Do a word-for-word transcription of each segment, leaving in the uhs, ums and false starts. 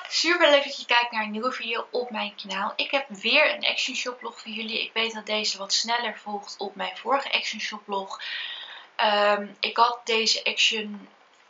Super leuk dat je kijkt naar een nieuwe video op mijn kanaal. Ik heb weer een Action shoplog voor jullie. Ik weet dat deze wat sneller volgt op mijn vorige Action shoplog. Um, ik had deze Action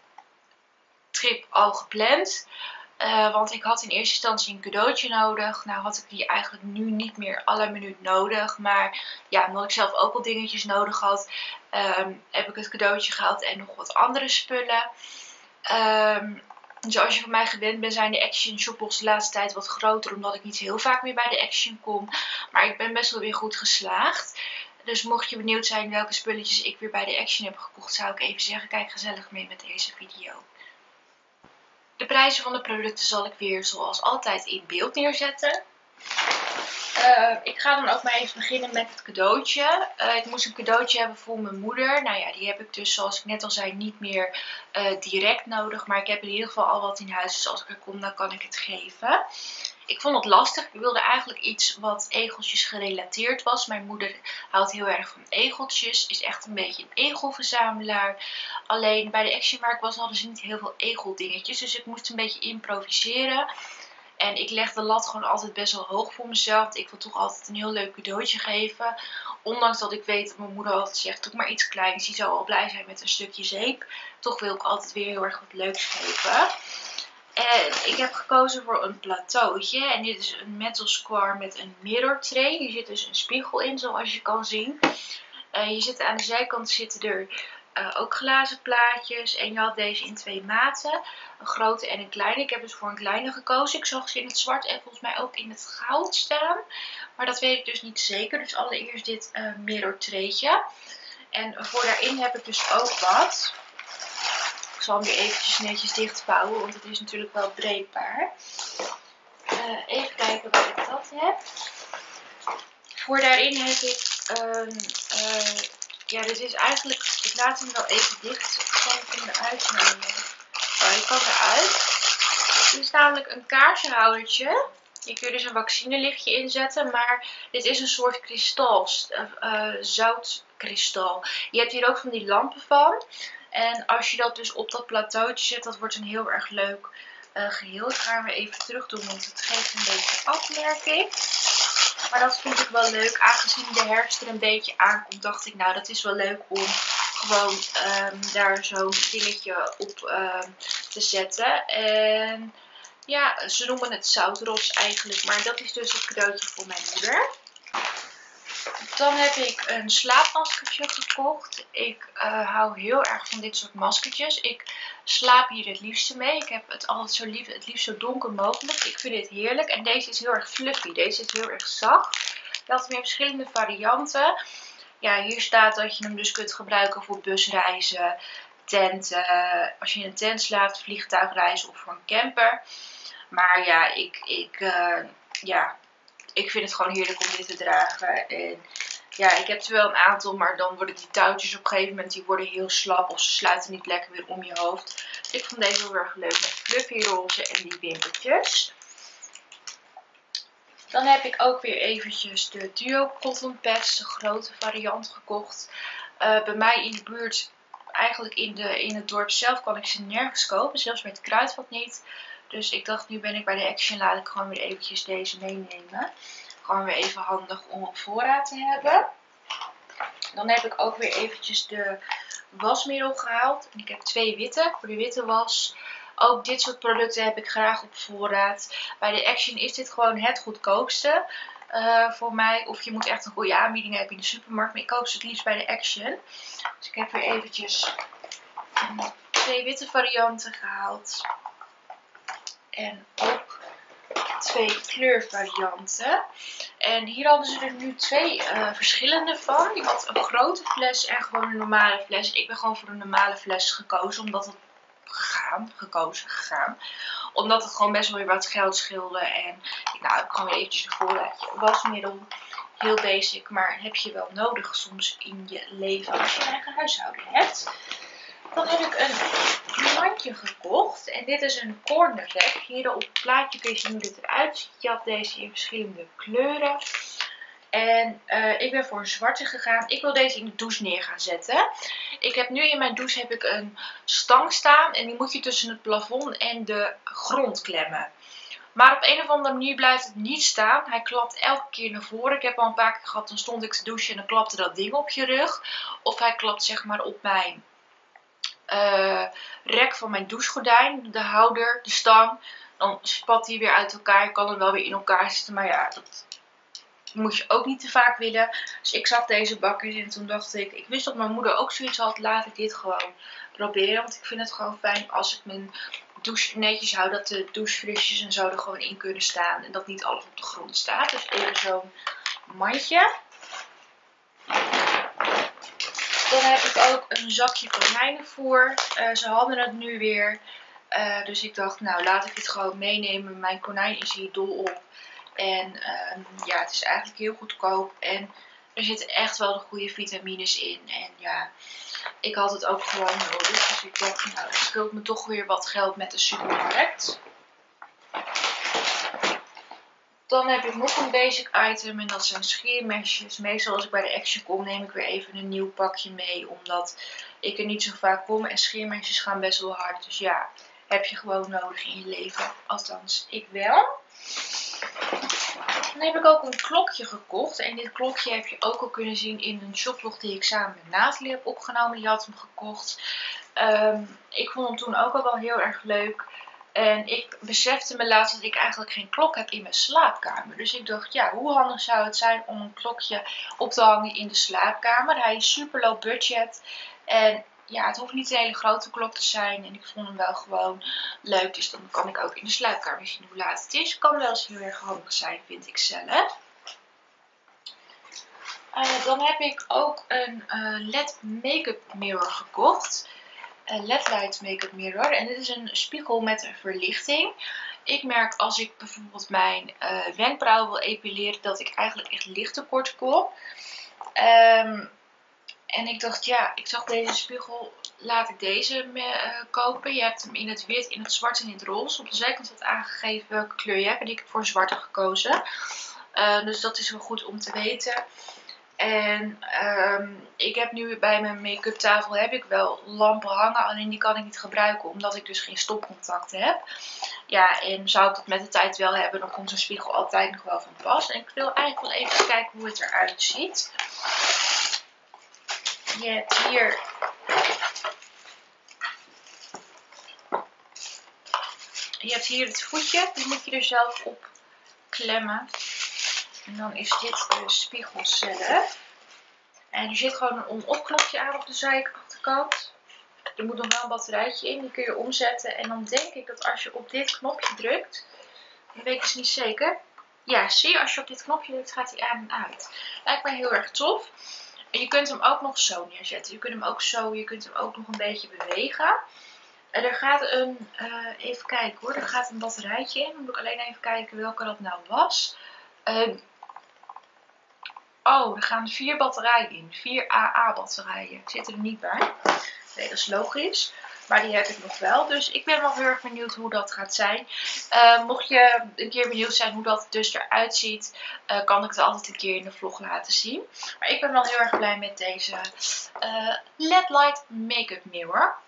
trip al gepland. Uh, want ik had in eerste instantie een cadeautje nodig. Nou had ik die eigenlijk nu niet meer alle minuut nodig. Maar ja, omdat ik zelf ook al dingetjes nodig had, um, heb ik het cadeautje gehaald en nog wat andere spullen. Um, Zoals je van mij gewend bent, zijn de Action shoplogs de laatste tijd wat groter, omdat ik niet heel vaak meer bij de Action kom. Maar ik ben best wel weer goed geslaagd. Dus mocht je benieuwd zijn welke spulletjes ik weer bij de Action heb gekocht, zou ik even zeggen, kijk gezellig mee met deze video. De prijzen van de producten zal ik weer zoals altijd in beeld neerzetten. Uh, ik ga dan ook maar even beginnen met het cadeautje. Uh, ik moest een cadeautje hebben voor mijn moeder. Nou ja, die heb ik dus zoals ik net al zei niet meer uh, direct nodig. Maar ik heb in ieder geval al wat in huis. Dus als ik er kom dan kan ik het geven. Ik vond het lastig. Ik wilde eigenlijk iets wat egeltjes gerelateerd was. Mijn moeder houdt heel erg van egeltjes. Is echt een beetje een egelverzamelaar. Alleen bij de Action waar ik was hadden ze niet heel veel egeldingetjes. Dus ik moest een beetje improviseren. En ik leg de lat gewoon altijd best wel hoog voor mezelf. Want ik wil toch altijd een heel leuk cadeautje geven. Ondanks dat ik weet dat mijn moeder altijd zegt, doe maar iets kleins. Die zou al blij zijn met een stukje zeep. Toch wil ik altijd weer heel erg wat leuks geven. En ik heb gekozen voor een plateautje. En dit is een metal square met een mirror tray. Hier zit dus een spiegel in, zoals je kan zien. Uh, je zit aan de zijkant zitten er uh, ook glazen plaatjes. En je had deze in twee maten. Een grote en een kleine. Ik heb dus voor een kleine gekozen. Ik zag ze in het zwart en volgens mij ook in het goud staan. Maar dat weet ik dus niet zeker. Dus allereerst dit uh, mirror traytje. En voor daarin heb ik dus ook wat. Ik zal hem weer eventjes netjes dichtvouwen, want het is natuurlijk wel breekbaar. Uh, even kijken waar ik dat heb. Voor daarin heb ik een... Uh, ja, dit is eigenlijk... Ik laat hem wel even dicht. Ik zal hem eruit nemen. Oh, hij kan eruit. Dit is namelijk een kaarsjehoudertje. Hier kun je dus een vaccinelichtje inzetten. Maar dit is een soort kristal. Uh, zoutkristal. Je hebt hier ook van die lampen van. En als je dat dus op dat plateautje zet, dat wordt een heel erg leuk uh, geheel. Ik ga hem weer even terug doen, want het geeft een beetje afmerking. Maar dat vind ik wel leuk. Aangezien de herfst er een beetje aankomt, dacht ik, nou dat is wel leuk om gewoon um, daar zo'n dingetje op um, te zetten. En ja, ze noemen het zoutrots eigenlijk. Maar dat is dus het cadeautje voor mijn moeder. Dan heb ik een slaapmaskertje gekocht. Ik uh, hou heel erg van dit soort maskertjes. Ik slaap hier het liefste mee. Ik heb het altijd zo lief, het liefst zo donker mogelijk. Ik vind dit heerlijk. En deze is heel erg fluffy. Deze is heel erg zacht. Je had weer verschillende varianten. Ja, hier staat dat je hem dus kunt gebruiken voor busreizen, tenten. Als je in een tent slaapt, vliegtuigreizen of voor een camper. Maar ja, ik... ik uh, ja... Ik vind het gewoon heerlijk om dit te dragen. En ja, ik heb er wel een aantal, maar dan worden die touwtjes op een gegeven moment die worden heel slap of ze sluiten niet lekker weer om je hoofd. Dus ik vond deze heel erg leuk met fluffy roze en die wimpeltjes. Dan heb ik ook weer eventjes de Duo Cotton Pads, de grote variant, gekocht. Uh, bij mij in de buurt, eigenlijk in, de, in het dorp zelf, kan ik ze nergens kopen. Zelfs bij het Kruidvat niet. Dus ik dacht, nu ben ik bij de Action, laat ik gewoon weer eventjes deze meenemen. Gewoon weer even handig om op voorraad te hebben. Dan heb ik ook weer eventjes de wasmiddel gehaald. En ik heb twee witte voor de witte was. Ook dit soort producten heb ik graag op voorraad. Bij de Action is dit gewoon het goedkoopste uh, voor mij. Of je moet echt een goede aanbieding hebben in de supermarkt. Maar ik koop ze het liefst bij de Action. Dus ik heb weer eventjes um, twee witte varianten gehaald. En ook twee kleurvarianten. En hier hadden ze er nu twee uh, verschillende van. Je had een grote fles en gewoon een normale fles. Ik ben gewoon voor een normale fles gekozen. Omdat het gegaan, gekozen, gegaan. Omdat het gewoon best wel weer wat geld scheelde. En nou, heb ik gewoon weer eventjes een voorraadje wasmiddel. Heel basic, maar heb je wel nodig soms in je leven als je een eigen huishouden hebt. Dan heb ik een mandje gekocht. En dit is een corner rack. Hier op het plaatje kun je zien hoe dit eruit ziet. Je had deze in verschillende kleuren. En uh, ik ben voor een zwarte gegaan. Ik wil deze in de douche neer gaan zetten. Ik heb nu in mijn douche heb ik een stang staan. En die moet je tussen het plafond en de grond klemmen. Maar op een of andere manier blijft het niet staan. Hij klapt elke keer naar voren. Ik heb al een paar keer gehad, dan stond ik te douchen en dan klapte dat ding op je rug. Of hij klapt zeg maar op mijn uh, rek van mijn douchegordijn. De houder, de stang. Dan spat hij weer uit elkaar. Je kan er wel weer in elkaar zitten. Maar ja, dat moet je ook niet te vaak willen. Dus ik zag deze bakjes en toen dacht ik, ik wist dat mijn moeder ook zoiets had, laat ik dit gewoon proberen. Want ik vind het gewoon fijn als ik mijn douche netjes hou, dat de douchefrisjes en zo er gewoon in kunnen staan. En dat niet alles op de grond staat. Dus even zo'n mandje. Dan heb ik ook een zakje konijnenvoer. Uh, ze hadden het nu weer. Uh, dus ik dacht, nou laat ik het gewoon meenemen. Mijn konijn is hier dol op. En um, ja, het is eigenlijk heel goedkoop. En er zitten echt wel de goede vitamines in. En ja, ik had het ook gewoon nodig. Dus ik dacht, nou, het scheelt me toch weer wat geld met de supermarkt. Dan heb ik nog een basic item en dat zijn scheermesjes. Meestal als ik bij de Action kom neem ik weer even een nieuw pakje mee. Omdat ik er niet zo vaak kom en scheermesjes gaan best wel hard. Dus ja, heb je gewoon nodig in je leven. Althans, ik wel. Dan heb ik ook een klokje gekocht. En dit klokje heb je ook al kunnen zien in een shoplog die ik samen met Nathalie heb opgenomen. Die had hem gekocht. Um, ik vond hem toen ook al wel heel erg leuk. En ik besefte me laatst dat ik eigenlijk geen klok heb in mijn slaapkamer. Dus ik dacht, ja, hoe handig zou het zijn om een klokje op te hangen in de slaapkamer. Hij is super low budget. En ja, het hoeft niet een hele grote klok te zijn. En ik vond hem wel gewoon leuk. Dus dan kan ik ook in de slaapkamer zien hoe laat het is. Kan wel eens heel erg handig zijn, vind ik zelf. Uh, dan heb ik ook een uh, L E D make-up mirror gekocht. Een L E D light make-up mirror. En dit is een spiegel met een verlichting. Ik merk als ik bijvoorbeeld mijn uh, wenkbrauwen wil epileren, dat ik eigenlijk echt lichttekort kom. Um, en ik dacht, ja, ik zag deze spiegel, laat ik deze uh, kopen. Je hebt hem in het wit, in het zwart en in het roze. Op de zijkant staat aangegeven welke kleur je hebt. En ik heb voor zwart gekozen. Uh, dus dat is wel goed om te weten. En um, ik heb nu bij mijn make-up tafel heb ik wel lampen hangen. Alleen die kan ik niet gebruiken omdat ik dus geen stopcontacten heb. Ja, en zou ik dat met de tijd wel hebben, dan komt zo'n spiegel altijd nog wel van pas. En ik wil eigenlijk wel even kijken hoe het eruit ziet. Je hebt hier je hebt hier het voetje, die moet je er zelf op klemmen. En dan is dit de spiegel zelf. En er zit gewoon een on-off knopje aan op de zijachterkant. Er moet nog wel een batterijtje in, die kun je omzetten. En dan denk ik dat als je op dit knopje drukt, dat weet ik dus niet zeker. Ja, zie je, als je op dit knopje drukt gaat hij aan en uit. Lijkt mij heel erg tof. En je kunt hem ook nog zo neerzetten. Je kunt hem ook zo, je kunt hem ook nog een beetje bewegen. En er gaat een, uh, even kijken hoor, er gaat een batterijtje in. Dan moet ik alleen even kijken welke dat nou was. Uh, oh, er gaan vier batterijen in. Vier A A batterijen. Zitten er niet bij. Nee, dat is logisch. Maar die heb ik nog wel. Dus ik ben wel heel erg benieuwd hoe dat gaat zijn. Uh, mocht je een keer benieuwd zijn hoe dat dus eruit ziet, uh, kan ik het altijd een keer in de vlog laten zien. Maar ik ben wel heel erg blij met deze uh, L E D light make-up mirror.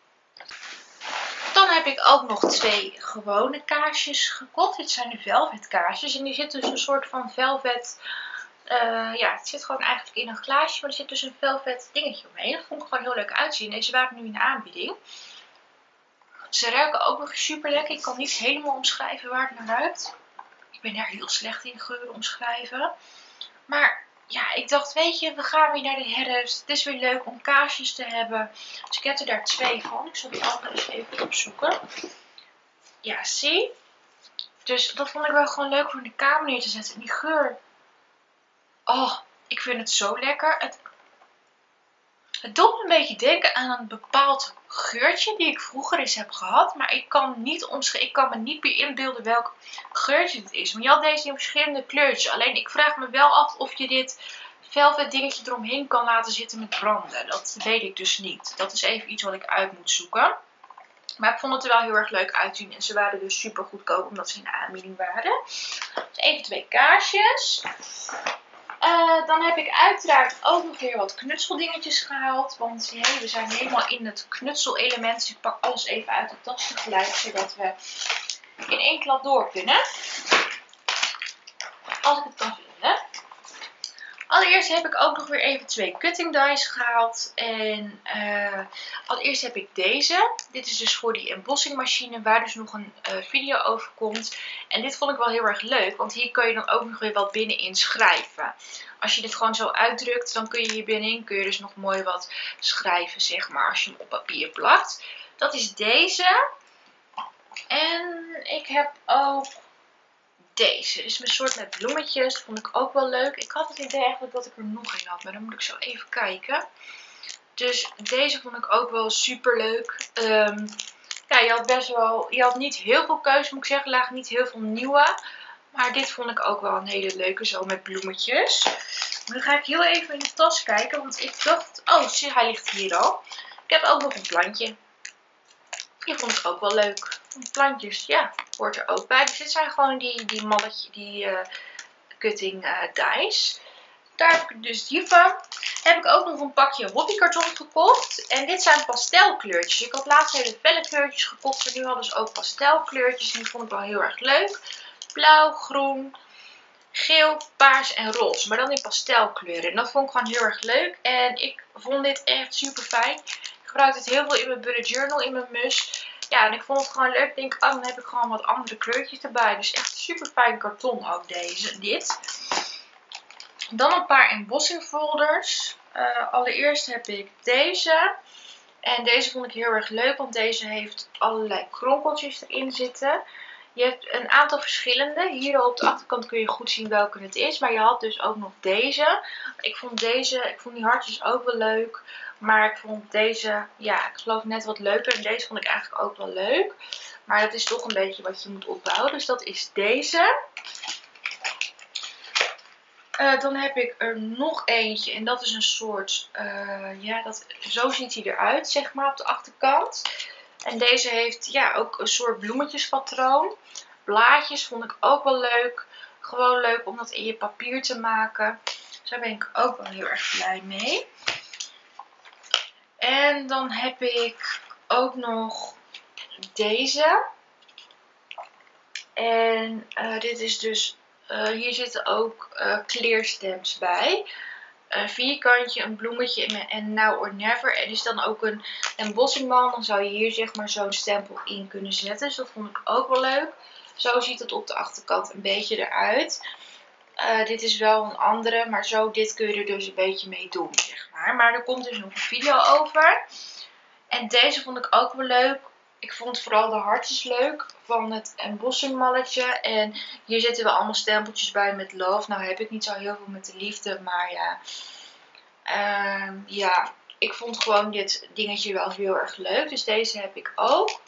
Dan heb ik ook nog twee gewone kaarsjes gekocht. Dit zijn de velvet kaarsjes. En die zitten dus een soort van velvet. Uh, ja, het zit gewoon eigenlijk in een glaasje. Maar er zit dus een velvet dingetje omheen. Dat vond ik gewoon heel leuk uitzien. Deze waren nu in de aanbieding. Ze ruiken ook nog super lekker. Ik kan niet helemaal omschrijven waar het naar ruikt. Ik ben daar heel slecht in geuren omschrijven. Maar ja, ik dacht, weet je, we gaan weer naar de herfst. Het is weer leuk om kaarsjes te hebben. Dus ik heb er daar twee van. Ik zal die andere eens even opzoeken. Ja, zie. Dus dat vond ik wel gewoon leuk voor in de kamer neer te zetten. En die geur. Oh, ik vind het zo lekker. Het, het doet me een beetje denken aan een bepaald geurtje die ik vroeger eens heb gehad. Maar ik kan, niet omschrijven, ik kan me niet meer inbeelden welk geurtje het is. Want je had deze in verschillende kleurtjes. Alleen ik vraag me wel af of je dit velvet dingetje eromheen kan laten zitten met branden. Dat weet ik dus niet. Dat is even iets wat ik uit moet zoeken. Maar ik vond het er wel heel erg leuk uitzien. En ze waren dus super goedkoop omdat ze in de aanbieding waren. Dus even twee kaarsjes. Uh, dan heb ik uiteraard ook nog weer wat knutseldingetjes gehaald. Want hey, we zijn helemaal in het knutselelement. Dus ik pak alles even uit de tas tegelijk. Zodat we in één klap door kunnen. Als ik het kan vinden. Allereerst heb ik ook nog weer even twee cutting dies gehaald. En uh, allereerst heb ik deze. Dit is dus voor die embossing machine waar dus nog een uh, video over komt. En dit vond ik wel heel erg leuk, want hier kun je dan ook nog weer wat binnenin schrijven. Als je dit gewoon zo uitdrukt, dan kun je hier binnenin kun je dus nog mooi wat schrijven, zeg maar, als je hem op papier plakt. Dat is deze. En ik heb ook deze. Dit is een soort met bloemetjes. Dat vond ik ook wel leuk. Ik had het idee eigenlijk dat ik er nog een had, maar dan moet ik zo even kijken. Dus deze vond ik ook wel super leuk. Um, ja, je had best wel, je had niet heel veel keuze, moet ik zeggen. Er lagen niet heel veel nieuwe. Maar dit vond ik ook wel een hele leuke, zo met bloemetjes. Dan ga ik heel even in de tas kijken, want ik dacht, oh, zie, hij ligt hier al. Ik heb ook nog een plantje. Die vond ik ook wel leuk. Plantjes, ja, hoort er ook bij. Dus dit zijn gewoon die, die malletje, die uh, cutting uh, dies. Daar heb ik dus die van. Heb ik ook nog een pakje hobbykarton gekocht. En dit zijn pastelkleurtjes. Ik had laatst hele felle kleurtjes gekocht. En nu hadden ze ook pastelkleurtjes. En die vond ik wel heel erg leuk. Blauw, groen, geel, paars en roze. Maar dan in pastelkleuren. En dat vond ik gewoon heel erg leuk. En ik vond dit echt super fijn. Ik gebruik het heel veel in mijn bullet journal, in mijn mus. Ja, en ik vond het gewoon leuk. Ik denk, oh, dan heb ik gewoon wat andere kleurtjes erbij. Dus echt super fijn karton ook deze, dit. Dan een paar embossing folders. Uh, allereerst heb ik deze. En deze vond ik heel erg leuk, want deze heeft allerlei kronkeltjes erin zitten. Je hebt een aantal verschillende. Hier op de achterkant kun je goed zien welke het is. Maar je had dus ook nog deze. Ik vond deze, ik vond die hartjes ook wel leuk. Maar ik vond deze, ja, ik geloof net wat leuker. En deze vond ik eigenlijk ook wel leuk. Maar dat is toch een beetje wat je moet opbouwen. Dus dat is deze. Uh, dan heb ik er nog eentje. En dat is een soort, uh, ja, dat, zo ziet hij eruit, zeg maar, op de achterkant. En deze heeft, ja, ook een soort bloemetjespatroon. Blaadjes vond ik ook wel leuk. Gewoon leuk om dat in je papier te maken. Dus daar ben ik ook wel heel erg blij mee. En dan heb ik ook nog deze. En uh, dit is dus, uh, hier zitten ook uh, kleerstamps bij. Een vierkantje, een bloemetje en now or never. Er is dan ook een embossingman. Dan zou je hier zeg maar zo'n stempel in kunnen zetten. Dus dat vond ik ook wel leuk. Zo ziet het op de achterkant een beetje eruit. Uh, dit is wel een andere, maar zo dit kun je er dus een beetje mee doen, zeg maar. Maar er komt dus nog een video over. En deze vond ik ook wel leuk. Ik vond vooral de hartjes leuk van het embossingmalletje. En hier zitten wel allemaal stempeltjes bij met love. Nou heb ik niet zo heel veel met de liefde, maar ja. Uh, ja, ik vond gewoon dit dingetje wel heel erg leuk. Dus deze heb ik ook.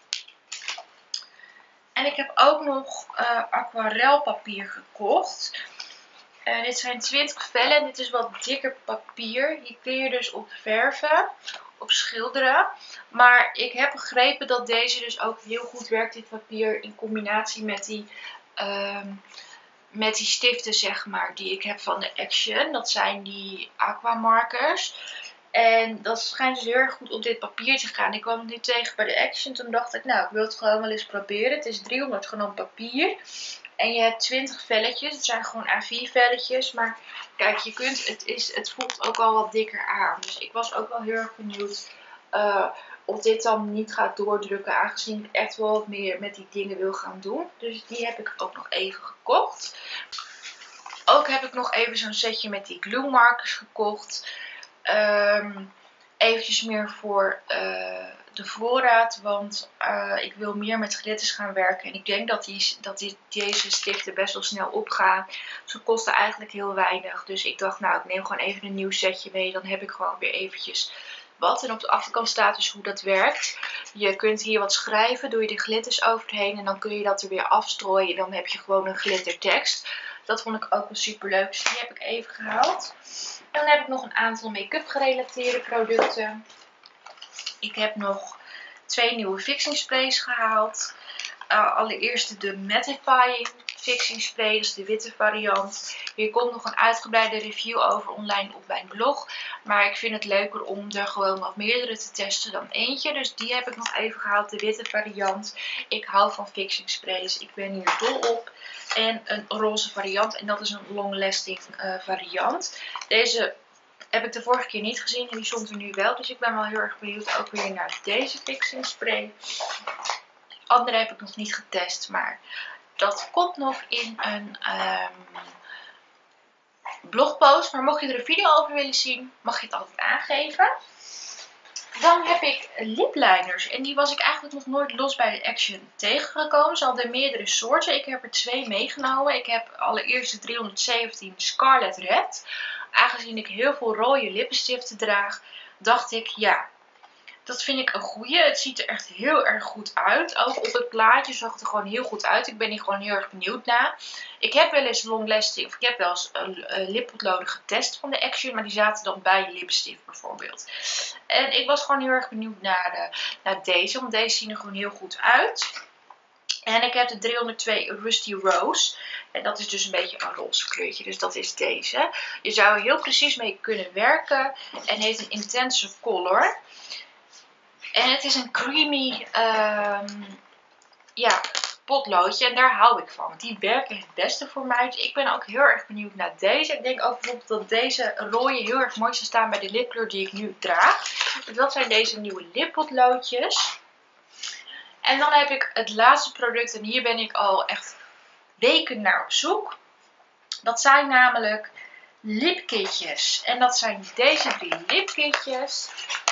En ik heb ook nog uh, aquarelpapier gekocht. Uh, dit zijn twintig vellen. Dit is wat dikker papier. Hier kun je dus op verven, op schilderen. Maar ik heb begrepen dat deze dus ook heel goed werkt, dit papier, in combinatie met die, uh, met die stiften, zeg maar, die ik heb van de Action. Dat zijn die aquamarkers. En dat schijnt dus heel erg goed op dit papier te gaan. Ik kwam het nu tegen bij de Action. Toen dacht ik, nou, ik wil het gewoon wel eens proberen. Het is driehonderd gram papier. En je hebt twintig velletjes. Het zijn gewoon A vier velletjes. Maar kijk, je kunt, het, is, het voelt ook al wat dikker aan. Dus ik was ook wel heel erg benieuwd uh, of dit dan niet gaat doordrukken. Aangezien ik echt wel wat meer met die dingen wil gaan doen. Dus die heb ik ook nog even gekocht. Ook heb ik nog even zo'n setje met die glue markers gekocht. Um, eventjes meer voor uh, de voorraad, want uh, ik wil meer met glitters gaan werken. En ik denk dat, die, dat die, deze stiften best wel snel opgaan. Ze kosten eigenlijk heel weinig. Dus ik dacht, nou, ik neem gewoon even een nieuw setje mee. Dan heb ik gewoon weer eventjes wat. En op de achterkant staat dus hoe dat werkt. Je kunt hier wat schrijven, doe je de glitters overheen. En dan kun je dat er weer afstrooien. En dan heb je gewoon een glittertekst. Dat vond ik ook wel super leuk. Dus die heb ik even gehaald. En dan heb ik nog een aantal make-up gerelateerde producten. Ik heb nog twee nieuwe fixing sprays gehaald. uh, allereerst de Mattifying Fixing Spray, dat is de witte variant. Hier komt nog een uitgebreide review over online op mijn blog. Maar ik vind het leuker om er gewoon wat meerdere te testen dan eentje. Dus die heb ik nog even gehaald, de witte variant. Ik hou van fixing sprays, ik ben hier dol op. En een roze variant, en dat is een long lasting uh, variant. Deze heb ik de vorige keer niet gezien en die stond er nu wel. Dus ik ben wel heel erg benieuwd ook weer naar deze fixing spray. Andere heb ik nog niet getest, maar dat komt nog in een um, blogpost. Maar mocht je er een video over willen zien, mag je het altijd aangeven. Dan heb ik lipliners. En die was ik eigenlijk nog nooit los bij de Action tegengekomen. Ze hadden meerdere soorten. Ik heb er twee meegenomen. Ik heb allereerst de driehonderdzeventien Scarlet Red. Aangezien ik heel veel rode lippenstiften draag, dacht ik, ja, dat vind ik een goeie. Het ziet er echt heel erg goed uit. Ook op het plaatje zag het er gewoon heel goed uit. Ik ben hier gewoon heel erg benieuwd naar. Ik heb wel eens long lasting, of ik heb wel eens een, een lippotloden getest van de Action, maar die zaten dan bij je lipstift bijvoorbeeld. En ik was gewoon heel erg benieuwd naar, de, naar deze, want deze zien er gewoon heel goed uit. En ik heb de driehonderdtwee Rusty Rose. En dat is dus een beetje een roze kleurtje. Dus dat is deze. Je zou er heel precies mee kunnen werken. En heeft een intense color. En het is een creamy um, ja, potloodje. En daar hou ik van. Want die werken het beste voor mij. Dus ik ben ook heel erg benieuwd naar deze. Ik denk ook bijvoorbeeld dat deze rode heel erg mooi zou staan bij de lipkleur die ik nu draag. Dus dat zijn deze nieuwe lippotloodjes. En dan heb ik het laatste product. En hier ben ik al echt weken naar op zoek. Dat zijn namelijk lipkitjes. En dat zijn deze drie lipkitjes.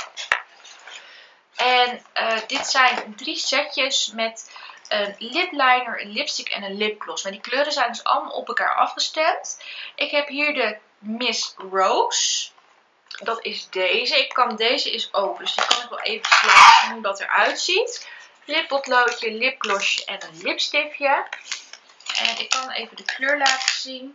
En uh, dit zijn drie setjes met een lipliner, een lipstick en een lipgloss. Maar die kleuren zijn dus allemaal op elkaar afgestemd. Ik heb hier de Miss Rose. Dat is deze. Ik kan deze eens open. Dus die kan ik wel even laten zien hoe dat eruit ziet. Lippotloodje, lipglossje en een lipstiftje. En ik kan even de kleur laten zien.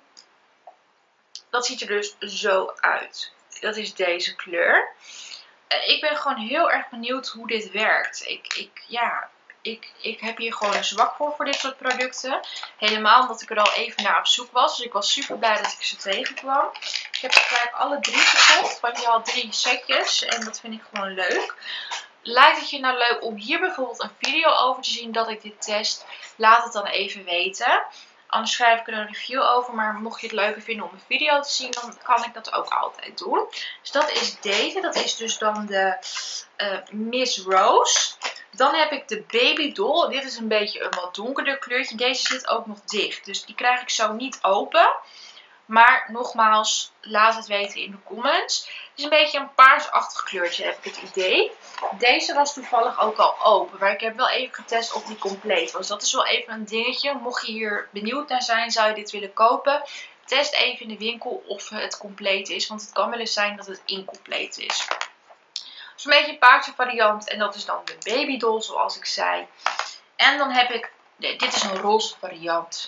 Dat ziet er dus zo uit. Dat is deze kleur. Ik ben gewoon heel erg benieuwd hoe dit werkt. Ik, ik, ja, ik, ik heb hier gewoon een zwak voor, voor dit soort producten. Helemaal omdat ik er al even naar op zoek was. Dus ik was super blij dat ik ze tegenkwam. Ik heb er gelijk alle drie gekocht. Want je had drie setjes. En dat vind ik gewoon leuk. Lijkt het je nou leuk om hier bijvoorbeeld een video over te zien dat ik dit test? Laat het dan even weten. Anders schrijf ik er een review over. Maar mocht je het leuker vinden om een video te zien, dan kan ik dat ook altijd doen. Dus dat is deze. Dat is dus dan de uh, Miss Rose. Dan heb ik de Baby Doll. Dit is een beetje een wat donkerder kleurtje. Deze zit ook nog dicht. Dus die krijg ik zo niet open. Maar nogmaals, laat het weten in de comments. Het is een beetje een paarsachtig kleurtje, heb ik het idee. Deze was toevallig ook al open. Maar ik heb wel even getest of die compleet was. Dat is wel even een dingetje. Mocht je hier benieuwd naar zijn, zou je dit willen kopen. Test even in de winkel of het compleet is. Want het kan wel eens zijn dat het incompleet is. Dus een beetje een paarse variant. En dat is dan de Baby Doll, zoals ik zei. En dan heb ik, dit is een roze variant.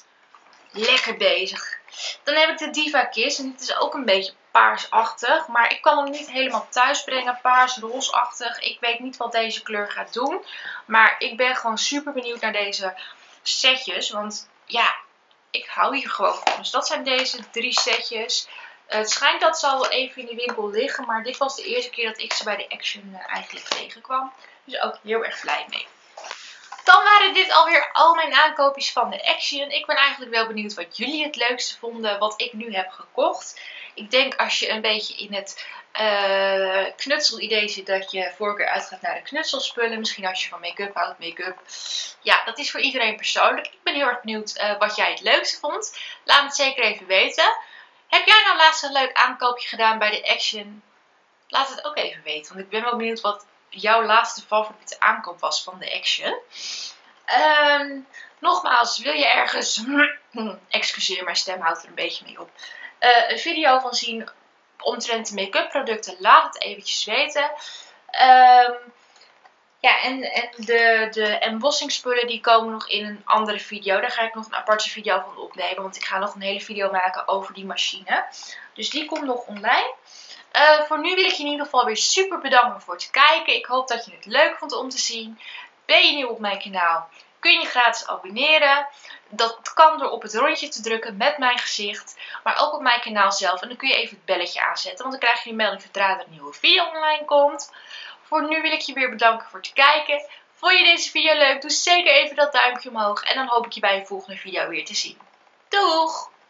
Lekker bezig. Dan heb ik de Diva Kiss. En dit is ook een beetje paarsachtig. Maar ik kan hem niet helemaal thuis brengen. Paars, roosachtig. Ik weet niet wat deze kleur gaat doen. Maar ik ben gewoon super benieuwd naar deze setjes. Want ja, ik hou hier gewoon van. Dus dat zijn deze drie setjes. Het schijnt dat ze al wel even in de winkel liggen. Maar dit was de eerste keer dat ik ze bij de Action eigenlijk tegenkwam. Dus ook heel erg blij mee. Dan waren dit alweer al mijn aankoopjes van de Action. Ik ben eigenlijk wel benieuwd wat jullie het leukste vonden wat ik nu heb gekocht. Ik denk als je een beetje in het uh, knutselidee zit dat je voorkeur uitgaat naar de knutselspullen. Misschien als je van make-up houdt, make-up. Ja, dat is voor iedereen persoonlijk. Ik ben heel erg benieuwd uh, wat jij het leukste vond. Laat me het zeker even weten. Heb jij nou laatst een leuk aankoopje gedaan bij de Action? Laat het ook even weten, want ik ben wel benieuwd wat jouw laatste favoriete aankoop was van de Action. Um, nogmaals, wil je ergens, excuseer, mijn stem houdt er een beetje mee op, uh, een video van zien omtrent de make-up producten, laat het eventjes weten. Um, ja, en, en de, de embossing spullen die komen nog in een andere video. Daar ga ik nog een aparte video van opnemen, want ik ga nog een hele video maken over die machine. Dus die komt nog online. Uh, voor nu wil ik je in ieder geval weer super bedanken voor het kijken. Ik hoop dat je het leuk vond om te zien. Ben je nieuw op mijn kanaal? kun je gratis abonneren. Dat kan door op het rondje te drukken met mijn gezicht, maar ook op mijn kanaal zelf. En dan kun je even het belletje aanzetten, want dan krijg je een melding zodra er een nieuwe video online komt. Voor nu wil ik je weer bedanken voor het kijken. Vond je deze video leuk? Doe zeker even dat duimpje omhoog en dan hoop ik je bij de volgende video weer te zien. Doeg!